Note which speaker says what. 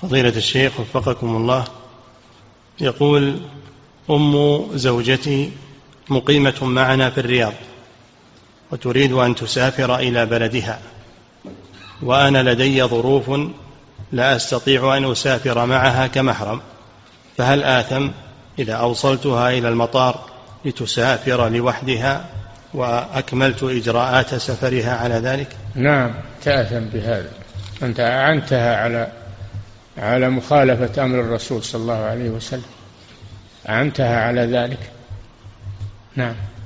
Speaker 1: فضيلة الشيخ وفقكم الله، يقول: أم زوجتي مقيمة معنا في الرياض وتريد أن تسافر إلى بلدها، وأنا لدي ظروف لا أستطيع أن أسافر معها كمحرم، فهل آثم إذا أوصلتها إلى المطار لتسافر لوحدها وأكملت إجراءات سفرها على ذلك؟
Speaker 2: نعم تأثم بهذا، أنت أعنتها على مخالفة أمر الرسول صلى الله عليه وسلم، أعنتها على ذلك. نعم.